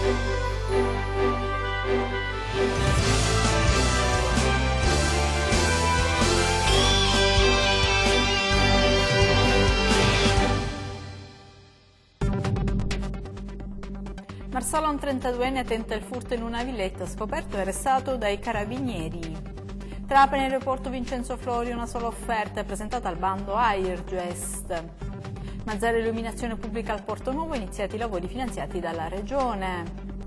Marsala, un 32enne, tenta il furto in una villetta, scoperto e arrestato dai carabinieri. Trapani, aeroporto Vincenzo Florio, una sola offerta è presentata al bando Airgest. Mazzara, illuminazione pubblica al Porto Nuovo, iniziati i lavori finanziati dalla Regione.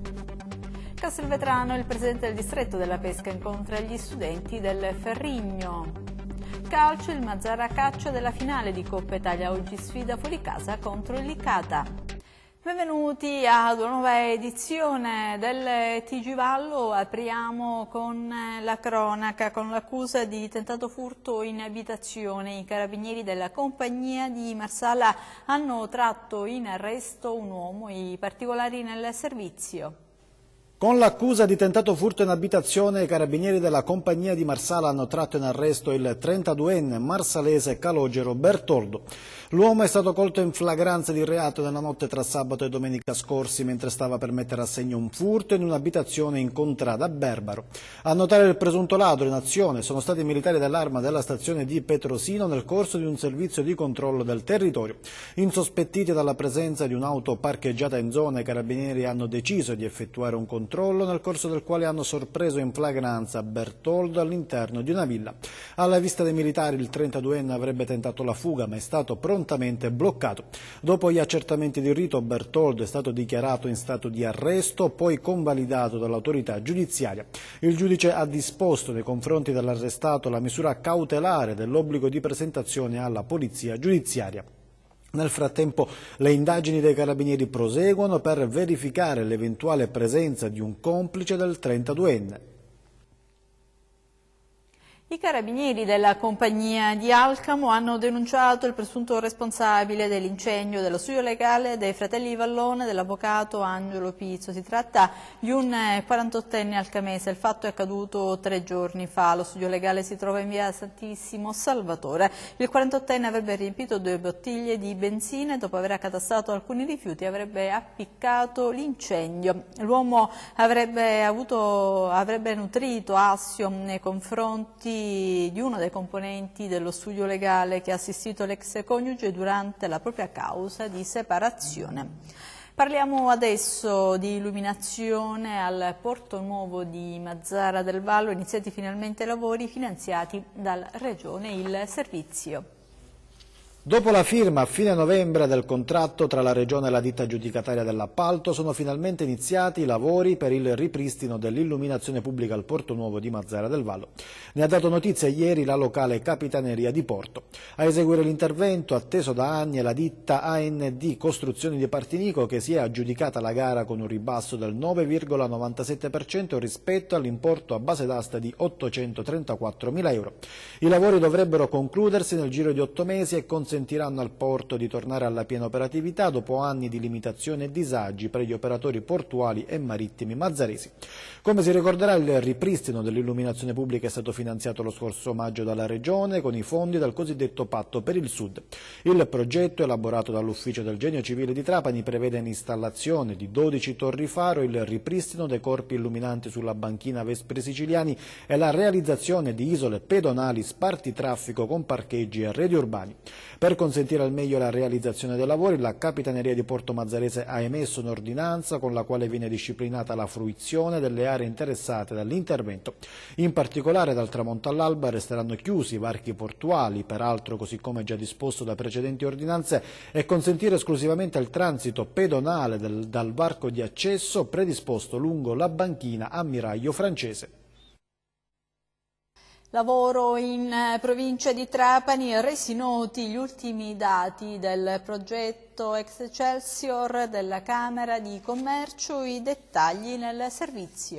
Castelvetrano, il presidente del distretto della pesca incontra gli studenti del Ferrigno. Calcio, il Mazzara caccia della finale di Coppa Italia, oggi sfida fuori casa contro il Licata. Benvenuti ad una nuova edizione del TG Vallo. Apriamo con la cronaca, con l'accusa di tentato furto in abitazione. I carabinieri della compagnia di Marsala hanno tratto in arresto un uomo, i particolari nel servizio. Con l'accusa di tentato furto in abitazione, i carabinieri della compagnia di Marsala hanno tratto in arresto il 32enne marsalese Calogero Bertoldo. L'uomo è stato colto in flagranza di reato nella notte tra sabato e domenica scorsi, mentre stava per mettere a segno un furto in un'abitazione in contrada Berbaro. A notare il presunto ladro in azione sono stati i militari dell'Arma della stazione di Petrosino nel corso di un servizio di controllo del territorio. Insospettiti dalla presenza di un'auto parcheggiata in zona, i carabinieri hanno deciso di effettuare un controllo nel corso del quale hanno sorpreso in flagranza Bertoldo all'interno di una villa. Alla vista dei militari il 32enne avrebbe tentato la fuga, ma è stato prontamente bloccato. Dopo gli accertamenti di rito, Bertoldo è stato dichiarato in stato di arresto, poi convalidato dall'autorità giudiziaria. Il giudice ha disposto nei confronti dell'arrestato la misura cautelare dell'obbligo di presentazione alla polizia giudiziaria. Nel frattempo le indagini dei carabinieri proseguono per verificare l'eventuale presenza di un complice del 32enne. I carabinieri della compagnia di Alcamo hanno denunciato il presunto responsabile dell'incendio dello studio legale dei fratelli Vallone dell'avvocato Angelo Pizzo. Si tratta di un 48enne alcamese. Il fatto è accaduto 3 giorni fa. Lo studio legale si trova in via Santissimo Salvatore. Il 48enne avrebbe riempito 2 bottiglie di benzina e dopo aver accatastato alcuni rifiuti avrebbe appiccato l'incendio. L'uomo avrebbe nutrito assio nei confronti di uno dei componenti dello studio legale che ha assistito l'ex coniuge durante la propria causa di separazione. Parliamo adesso di illuminazione al Porto Nuovo di Mazzara del Vallo, iniziati finalmente i lavori finanziati dalla Regione, il servizio. Dopo la firma a fine novembre del contratto tra la Regione e la ditta aggiudicataria dell'appalto, sono finalmente iniziati i lavori per il ripristino dell'illuminazione pubblica al Porto Nuovo di Mazzara del Vallo. Ne ha dato notizia ieri la locale Capitaneria di Porto. A eseguire l'intervento, atteso da anni, è la ditta AND Costruzioni di Partinico, che si è aggiudicata la gara con un ribasso del 9,97% rispetto all'importo a base d'asta di 834.000 euro. I lavori dovrebbero concludersi nel giro di 8 mesi e consentiranno al porto di tornare alla piena operatività dopo anni di limitazioni e disagi per gli operatori portuali e marittimi mazzaresi. Come si ricorderà, il ripristino dell'illuminazione pubblica è stato finanziato lo scorso maggio dalla Regione con i fondi del cosiddetto Patto per il Sud. Il progetto, elaborato dall'Ufficio del Genio Civile di Trapani, prevede l'installazione di 12 torri faro, il ripristino dei corpi illuminanti sulla banchina Vespri Siciliani e la realizzazione di isole pedonali spartitraffico con parcheggi e reti urbani. Per consentire al meglio la realizzazione dei lavori, la Capitaneria di Porto Mazzarese ha emesso un'ordinanza con la quale viene disciplinata la fruizione delle aree interessate dall'intervento. In particolare, dal tramonto all'alba resteranno chiusi i varchi portuali, peraltro così come già disposto da precedenti ordinanze, e consentire esclusivamente il transito pedonale dal varco di accesso predisposto lungo la banchina Ammiraglio Francese. Lavoro in provincia di Trapani, resi noti gli ultimi dati del progetto Excelsior della Camera di Commercio, i dettagli nel servizio.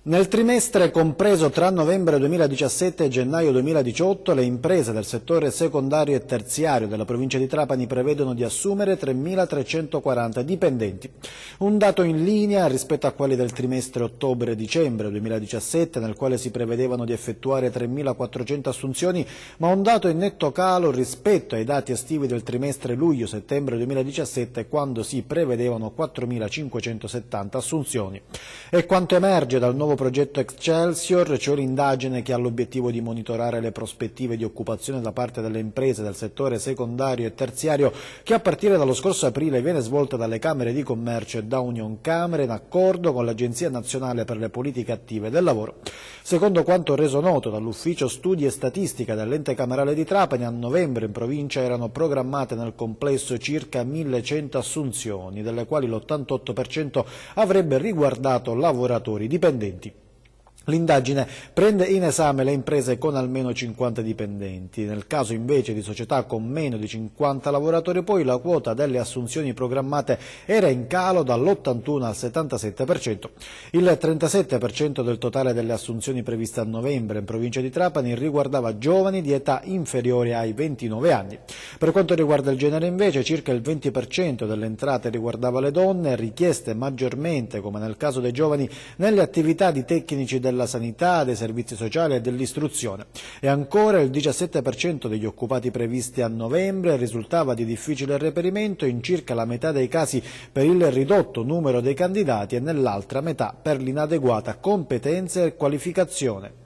Nel trimestre compreso tra novembre 2017 e gennaio 2018 le imprese del settore secondario e terziario della provincia di Trapani prevedono di assumere 3.340 dipendenti, un dato in linea rispetto a quelli del trimestre ottobre-dicembre 2017 nel quale si prevedevano di effettuare 3.400 assunzioni, ma un dato in netto calo rispetto ai dati estivi del trimestre luglio-settembre 2017 quando si prevedevano 4.570 assunzioni. E quanto emerge dal nuovo progetto Excelsior, cioè l'indagine che ha l'obiettivo di monitorare le prospettive di occupazione da parte delle imprese del settore secondario e terziario, che a partire dallo scorso aprile viene svolta dalle Camere di Commercio e da Unioncamere in accordo con l'Agenzia Nazionale per le Politiche Attive del Lavoro. Secondo quanto reso noto dall'Ufficio Studi e Statistica dell'Ente Camerale di Trapani, a novembre in provincia erano programmate nel complesso circa 1.100 assunzioni, delle quali l'88% avrebbe riguardato lavoratori dipendenti. L'indagine prende in esame le imprese con almeno 50 dipendenti. Nel caso invece di società con meno di 50 lavoratori, poi la quota delle assunzioni programmate era in calo dall'81 al 77%. Il 37% del totale delle assunzioni previste a novembre in provincia di Trapani riguardava giovani di età inferiore ai 29 anni. Per quanto riguarda il genere invece, circa il 20% delle entrate riguardava le donne, richieste maggiormente, come nel caso dei giovani, nelle attività di tecnici della sanità, dei servizi sociali e dell'istruzione. E ancora il 17% degli occupati previsti a novembre risultava di difficile reperimento in circa la metà dei casi per il ridotto numero dei candidati e nell'altra metà per l'inadeguata competenza e qualificazione.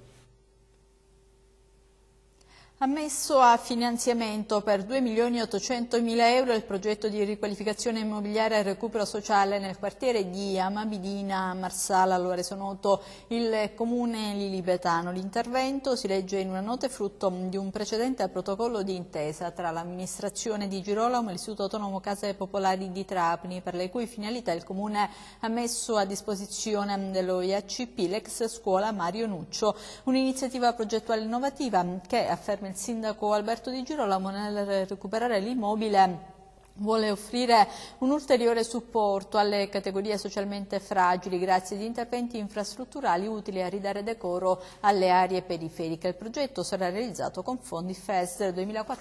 Ammesso a finanziamento per 2.800.000 euro il progetto di riqualificazione immobiliare e recupero sociale nel quartiere di Amabidina a Marsala, lo ha reso noto il comune lilibetano. L'intervento, si legge in una nota, frutto di un precedente protocollo di intesa tra l'amministrazione di Girolamo e l'Istituto Autonomo Case Popolari di Trapani, per le cui finalità il comune ha messo a disposizione dello IACP l'ex scuola Mario Nuccio, un'iniziativa progettuale innovativa che, afferma il sindaco Alberto Di Girolamo, nel recuperare l'immobile vuole offrire un ulteriore supporto alle categorie socialmente fragili grazie ad interventi infrastrutturali utili a ridare decoro alle aree periferiche. Il progetto sarà realizzato con fondi FES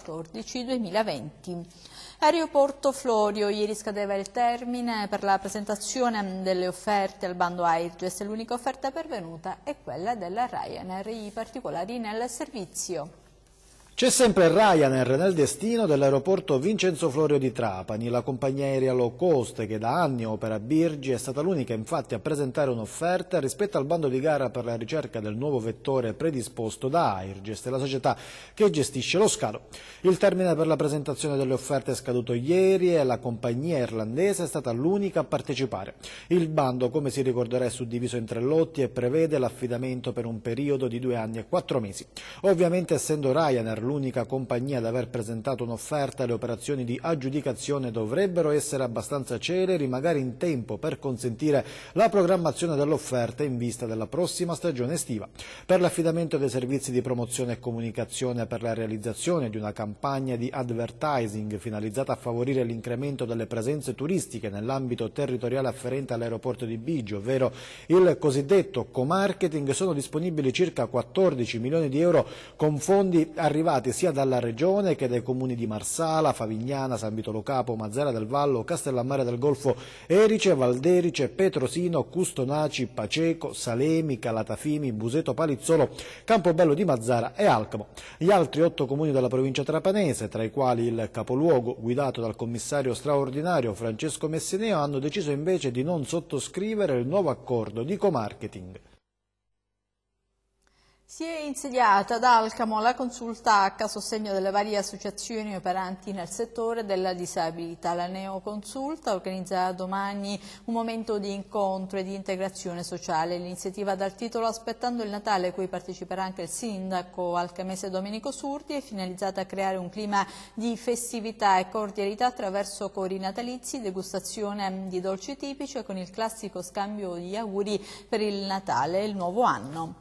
2014-2020. Aeroporto Florio, ieri scadeva il termine per la presentazione delle offerte al bando Airgest. L'unica offerta pervenuta è quella della Ryanair, i particolari nel servizio. C'è sempre Ryanair nel destino dell'aeroporto Vincenzo Florio di Trapani. La compagnia aerea low cost che da anni opera a Birgi è stata l'unica infatti a presentare un'offerta rispetto al bando di gara per la ricerca del nuovo vettore predisposto da Airgest, la società che gestisce lo scalo. Il termine per la presentazione delle offerte è scaduto ieri e la compagnia irlandese è stata l'unica a partecipare. Il bando, come si ricorderà, è suddiviso in 3 lotti e prevede l'affidamento per un periodo di 2 anni e 4 mesi. Ovviamente, essendo Ryanair l'unica compagnia ad aver presentato un'offerta, le operazioni di aggiudicazione dovrebbero essere abbastanza celeri, magari in tempo per consentire la programmazione dell'offerta in vista della prossima stagione estiva. Per l'affidamento dei servizi di promozione e comunicazione per la realizzazione di una campagna di advertising finalizzata a favorire l'incremento delle presenze turistiche nell'ambito territoriale afferente all'aeroporto di Bigi, ovvero il cosiddetto co-marketing, sono disponibili circa 14 milioni di euro con fondi arrivati sia dalla Regione che dai comuni di Marsala, Favignana, San Vito Lo Capo, Mazara del Vallo, Castellammare del Golfo, Erice, Valderice, Petrosino, Custonaci, Paceco, Salemi, Calatafimi, Buseto Palizzolo, Campobello di Mazara e Alcamo. Gli altri 8 comuni della provincia trapanese, tra i quali il capoluogo guidato dal commissario straordinario Francesco Messineo, hanno deciso invece di non sottoscrivere il nuovo accordo di co-marketing. Si è insediata ad Alcamo la Consultac a sostegno delle varie associazioni operanti nel settore della disabilità. La Neoconsulta organizza domani un momento di incontro e di integrazione sociale. L'iniziativa dal titolo Aspettando il Natale, a cui parteciperà anche il sindaco alcamese Domenico Surdi, è finalizzata a creare un clima di festività e cordialità attraverso cori natalizi, degustazione di dolci tipici e con il classico scambio di auguri per il Natale e il nuovo anno.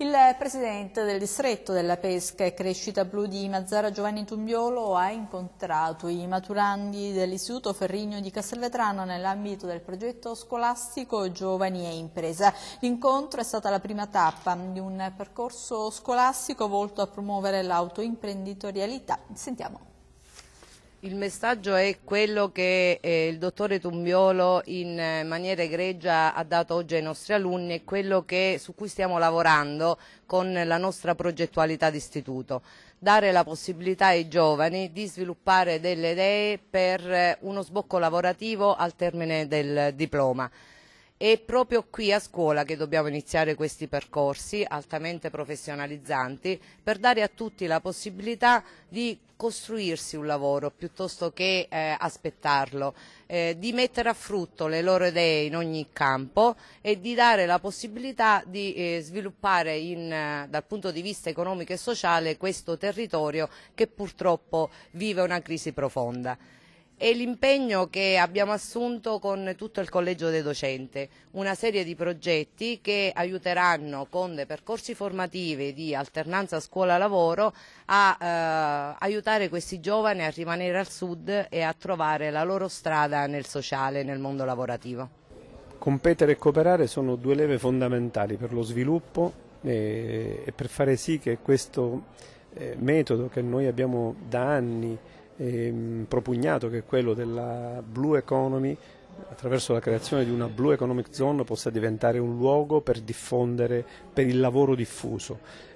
Il presidente del distretto della pesca e crescita blu di Mazara, Giovanni Tumbiolo, ha incontrato i maturandi dell'Istituto Ferrigno di Castelvetrano nell'ambito del progetto scolastico Giovani e Impresa. L'incontro è stata la prima tappa di un percorso scolastico volto a promuovere l'autoimprenditorialità. Sentiamo. Il messaggio è quello che il dottore Tumbiolo in maniera egregia ha dato oggi ai nostri alunni e quello su cui stiamo lavorando con la nostra progettualità d'istituto. Dare la possibilità ai giovani di sviluppare delle idee per uno sbocco lavorativo al termine del diploma. È proprio qui a scuola che dobbiamo iniziare questi percorsi altamente professionalizzanti per dare a tutti la possibilità di costruirsi un lavoro piuttosto che aspettarlo, di mettere a frutto le loro idee in ogni campo e di dare la possibilità di sviluppare dal punto di vista economico e sociale questo territorio che purtroppo vive una crisi profonda. È l'impegno che abbiamo assunto con tutto il collegio dei docenti, una serie di progetti che aiuteranno con dei percorsi formativi di alternanza scuola-lavoro a aiutare questi giovani a rimanere al sud e a trovare la loro strada nel sociale, nel mondo lavorativo. Competere e cooperare sono due leve fondamentali per lo sviluppo e per fare sì che questo metodo che noi abbiamo da anni propugnato, che è quello della Blue Economy, attraverso la creazione di una Blue Economic Zone possa diventare un luogo per diffondere, per il lavoro diffuso.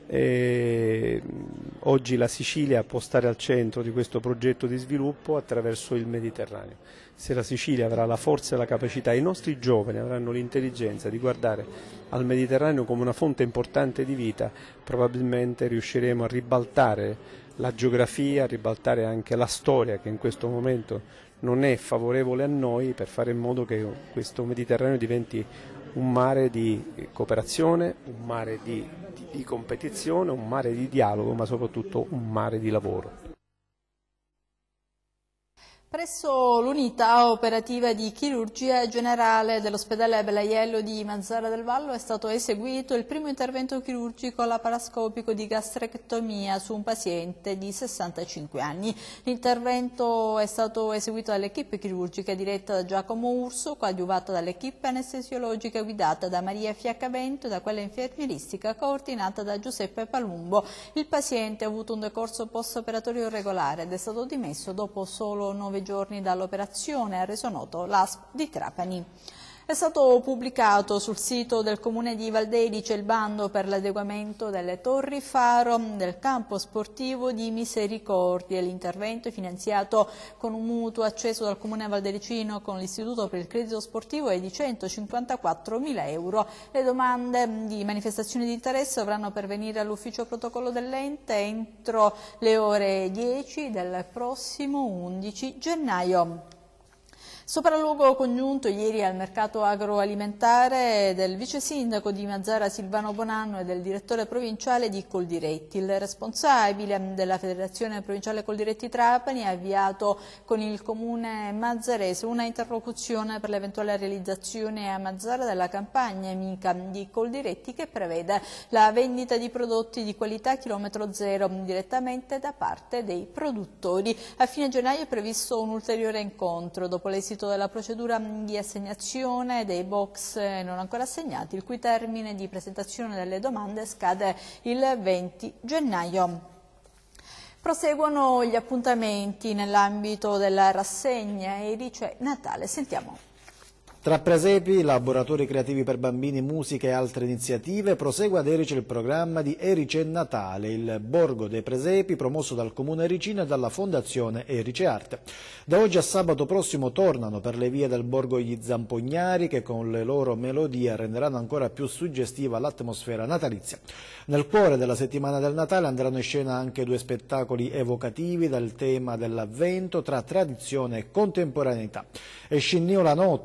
Oggi la Sicilia può stare al centro di questo progetto di sviluppo attraverso il Mediterraneo. Se la Sicilia avrà la forza e la capacità, i nostri giovani avranno l'intelligenza di guardare al Mediterraneo come una fonte importante di vita, probabilmente riusciremo a ribaltare la geografia, a ribaltare anche la storia che in questo momento non è favorevole a noi, per fare in modo che questo Mediterraneo diventi un mare di cooperazione, un mare di competizione, un mare di dialogo, ma soprattutto un mare di lavoro. Presso l'unità operativa di chirurgia generale dell'ospedale Belaiello di Mazara del Vallo è stato eseguito il primo intervento chirurgico laparoscopico di gastrectomia su un paziente di 65 anni. L'intervento è stato eseguito dall'equipe chirurgica diretta da Giacomo Urso, coadiuvata dall'equipe anestesiologica guidata da Maria Fiaccavento e da quella infermieristica coordinata da Giuseppe Palumbo. Il paziente ha avuto un decorso post-operatorio regolare ed è stato dimesso dopo solo 9 giorni dall'operazione, ha reso noto l'ASP di Trapani. È stato pubblicato sul sito del comune di Valdelice il bando per l'adeguamento delle torri faro del campo sportivo di Misericordia. L'intervento è finanziato con un mutuo acceso dal comune valdelicino con l'Istituto per il Credito Sportivo e di 154.000 euro. Le domande di manifestazione di interesse dovranno pervenire all'ufficio protocollo dell'ente entro le ore 10 del prossimo 11 gennaio. Sopralluogo congiunto ieri al mercato agroalimentare del vice sindaco di Mazara Silvano Bonanno e del direttore provinciale di Coldiretti. Il responsabile della Federazione Provinciale Coldiretti Trapani ha avviato con il comune mazzarese una interlocuzione per l'eventuale realizzazione a Mazara della campagna amica di Coldiretti che prevede la vendita di prodotti di qualità chilometro zero direttamente da parte dei produttori. A fine gennaio è previsto un ulteriore incontro dopo l'esito della procedura di assegnazione dei box non ancora assegnati, il cui termine di presentazione delle domande scade il 20 gennaio. Proseguono gli appuntamenti nell'ambito della rassegna Erice Natale. Sentiamo. Tra presepi, laboratori creativi per bambini, musica e altre iniziative, prosegue ad Erice il programma di Erice Natale, il borgo dei presepi promosso dal Comune Ericino e dalla Fondazione Erice Arte. Da oggi a sabato prossimo tornano per le vie del borgo gli zampognari che con le loro melodie renderanno ancora più suggestiva l'atmosfera natalizia. Nel cuore della settimana del Natale andranno in scena anche 2 spettacoli evocativi dal tema dell'avvento tra tradizione e contemporaneità. E Scinnio la notte con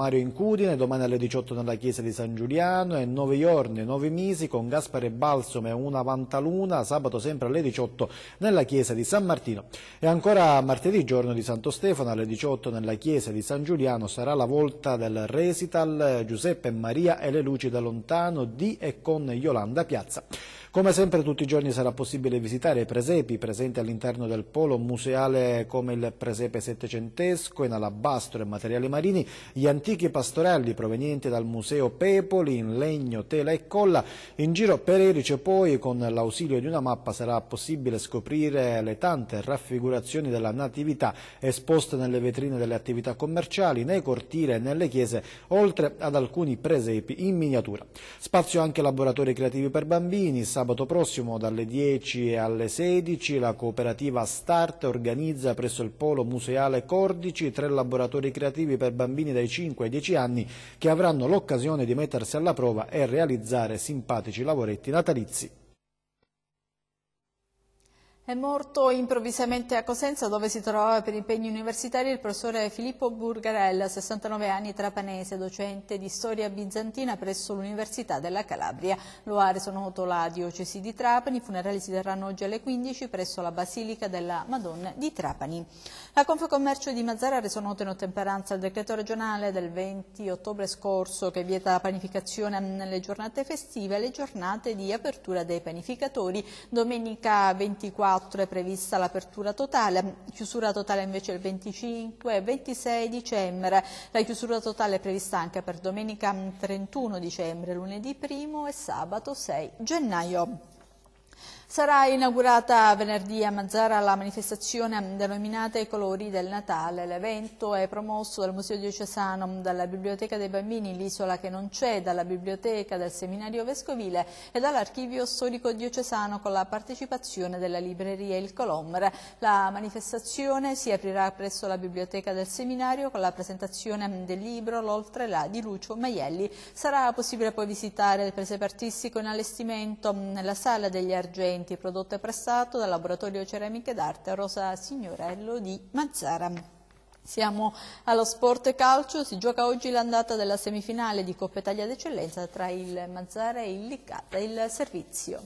Mario Incudine, domani alle 18 nella chiesa di San Giuliano, e 9 giorni e 9 mesi con Gaspare Balsamo e una Vantaluna, sabato sempre alle 18 nella chiesa di San Martino. E ancora martedì, giorno di Santo Stefano, alle 18 nella chiesa di San Giuliano sarà la volta del recital Giuseppe e Maria e le luci da lontano di e con Yolanda Piazza. Come sempre tutti i giorni sarà possibile visitare i presepi presenti all'interno del polo museale, come il presepe settecentesco in alabastro e materiali marini, gli antichi pastorelli provenienti dal museo Pepoli in legno, tela e colla. In giro per Erice poi, con l'ausilio di una mappa, sarà possibile scoprire le tante raffigurazioni della natività esposte nelle vetrine delle attività commerciali, nei cortili e nelle chiese, oltre ad alcuni presepi in miniatura. Spazio anche laboratori creativi per bambini. Sabato prossimo dalle 10 alle 16 la cooperativa Start organizza presso il Polo Museale Cordici 3 laboratori creativi per bambini dai 5 ai 10 anni che avranno l'occasione di mettersi alla prova e realizzare simpatici lavoretti natalizi. È morto improvvisamente a Cosenza, dove si trovava per impegni universitari, il professore Filippo Burgarella, 69 anni, trapanese, docente di storia bizantina presso l'Università della Calabria. Lo ha reso noto la diocesi di Trapani. I funerali si terranno oggi alle 15 presso la Basilica della Madonna di Trapani. La Confcommercio di Mazara ha reso noto in ottemperanza il decreto regionale del 20 ottobre scorso che vieta la panificazione nelle giornate festive e le giornate di apertura dei panificatori. Domenica 24 è prevista l'apertura totale, chiusura totale invece il 25 e 26 dicembre. La chiusura totale è prevista anche per domenica 31 dicembre, lunedì 1 e sabato 6 gennaio. Sarà inaugurata venerdì a Mazara la manifestazione denominata I colori del Natale. L'evento è promosso dal Museo Diocesano, dalla Biblioteca dei Bambini L'Isola che non c'è, dalla Biblioteca del Seminario Vescovile e dall'Archivio Storico Diocesano, con la partecipazione della libreria Il Colombre. La manifestazione si aprirà presso la Biblioteca del Seminario con la presentazione del libro L'Oltre là di Lucio Maielli. Sarà possibile poi visitare il presepe artistico in allestimento nella Sala degli Argenti, prodotto e prestato dal Laboratorio Ceramiche d'Arte Rosa Signorello di Mazara. Siamo allo sport calcio. Si gioca oggi l'andata della semifinale di Coppa Italia d'Eccellenza tra il Mazara e il Licata. Il servizio.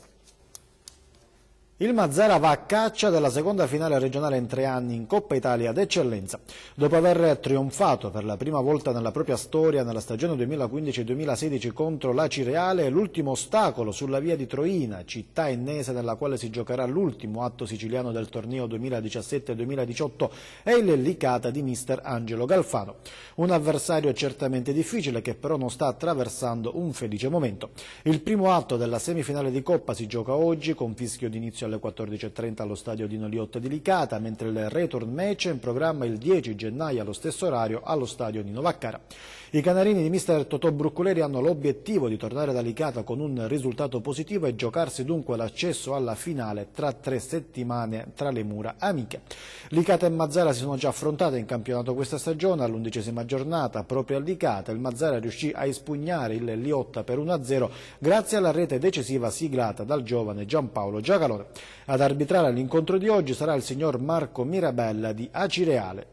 Il Mazara va a caccia della seconda finale regionale in 3 anni in Coppa Italia d'Eccellenza. Dopo aver trionfato per la prima volta nella propria storia nella stagione 2015-2016 contro l'Acireale, l'ultimo ostacolo sulla via di Troina, città ennese nella quale si giocherà l'ultimo atto siciliano del torneo 2017-2018, è il Licata di mister Angelo Galfano. Un avversario certamente difficile che però non sta attraversando un felice momento. Il primo atto della semifinale di Coppa si gioca oggi con fischio d'inizio alle 14:30 allo stadio Dino Liotta di Licata, mentre il return match è in programma il 10 gennaio allo stesso orario allo stadio Nino Vaccaro. I canarini di mister Totò Bruccoleri hanno l'obiettivo di tornare da Licata con un risultato positivo e giocarsi dunque l'accesso alla finale tra 3 settimane tra le mura amiche. Licata e Mazara si sono già affrontate in campionato questa stagione. All'11ª giornata, proprio a Licata, il Mazara riuscì a espugnare il Liotta per 1-0 grazie alla rete decisiva siglata dal giovane Giampaolo Giacalone. Ad arbitrare l'incontro di oggi sarà il signor Marco Mirabella di Acireale.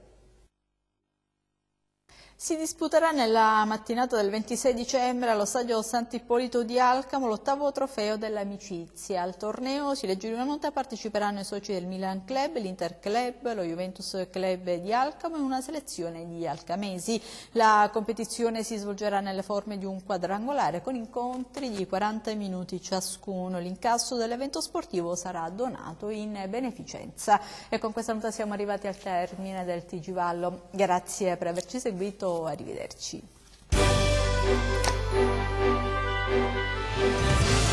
Si disputerà nella mattinata del 26 dicembre allo stadio Sant'Ippolito di Alcamo l'8º trofeo dell'amicizia. Al torneo, si legge di una nota, parteciperanno i soci del Milan Club, l'Inter Club, lo Juventus Club di Alcamo e una selezione di alcamesi. La competizione si svolgerà nelle forme di un quadrangolare con incontri di 40 minuti ciascuno. L'incasso dell'evento sportivo sarà donato in beneficenza. E con questa nota siamo arrivati al termine del TG Vallo. Grazie per averci seguito. Arrivederci.